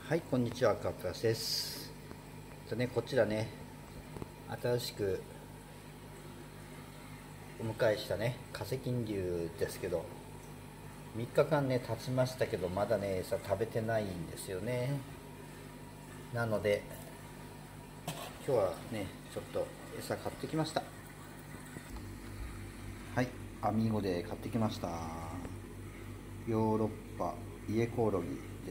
はい、こんにちは、カプラスです。こちらね、新しくお迎えしたね、化石竜ですけど、3日間ね、経ちましたけど、まだね、餌食べてないんですよね。なので、今日はね、ちょっと餌買ってきました。はい、アミーゴで買ってきました。ヨーロッパイエコオロギです。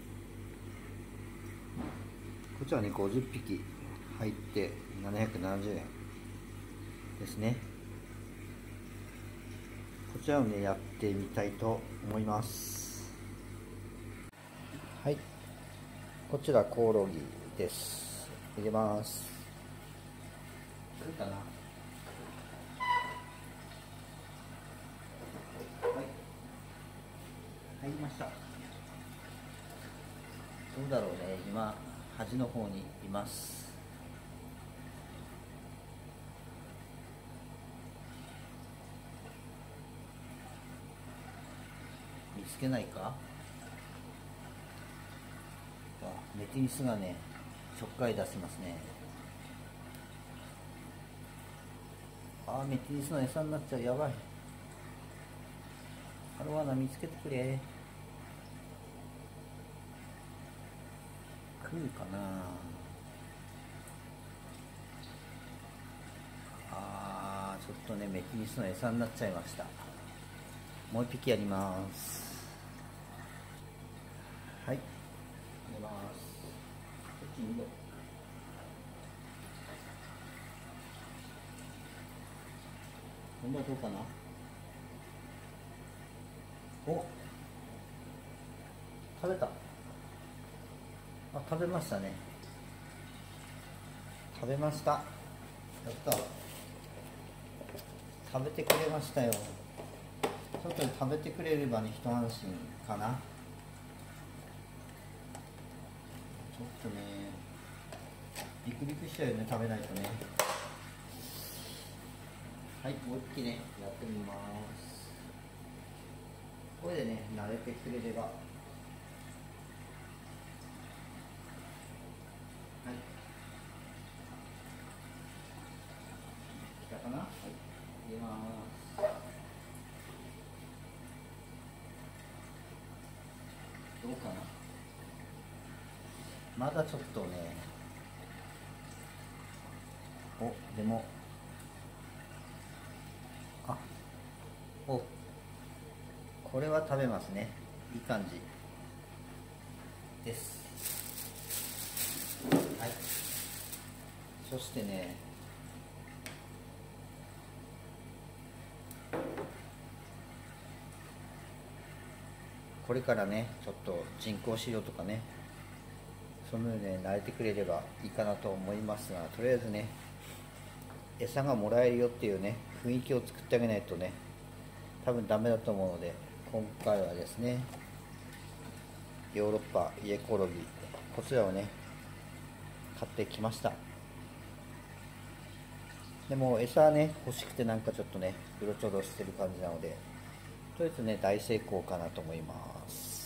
こちらね、50匹入って770円ですね。こちらをね、やってみたいと思います。はい、こちらコオロギです。入れます。来るかな。はい、入りました。どうだろうね、今端の方にいます。見つけないか。メティニスがね、ちょっかい出しますね。メティニスの餌になっちゃう。やばい。アロワナ見つけてくれ。来るかな。ちょっとね、メティニスの餌になっちゃいました。もう一匹やります。はい、入れます。こっちにいるよ。今度はどうかな。お、食べた。食べましたね。食べました。やった。食べてくれましたよ。ちょっと食べてくれればね、一安心かな。ちょっとね、ビクビクしたよね、食べないとね。はい、もう一匹ね、やってみます。これでね、慣れてくれれば。はい、来たかな。はい、入れます。どうかな。まだちょっとね、でも、これは食べますね。いい感じです。はい、そしてね、これからね、ちょっと人工飼料とかね、そのようにね、慣れてくれればいいかなと思いますが、とりあえずね、餌がもらえるよっていうね、雰囲気を作ってあげないとね、多分ダメだと思うので、今回はですね、ヨーロッパイエコロギー、こちらをね、買ってきました。でも餌はね、欲しくてなんかちょっとね、うろちょろしてる感じなので、とりあえずね、大成功かなと思います。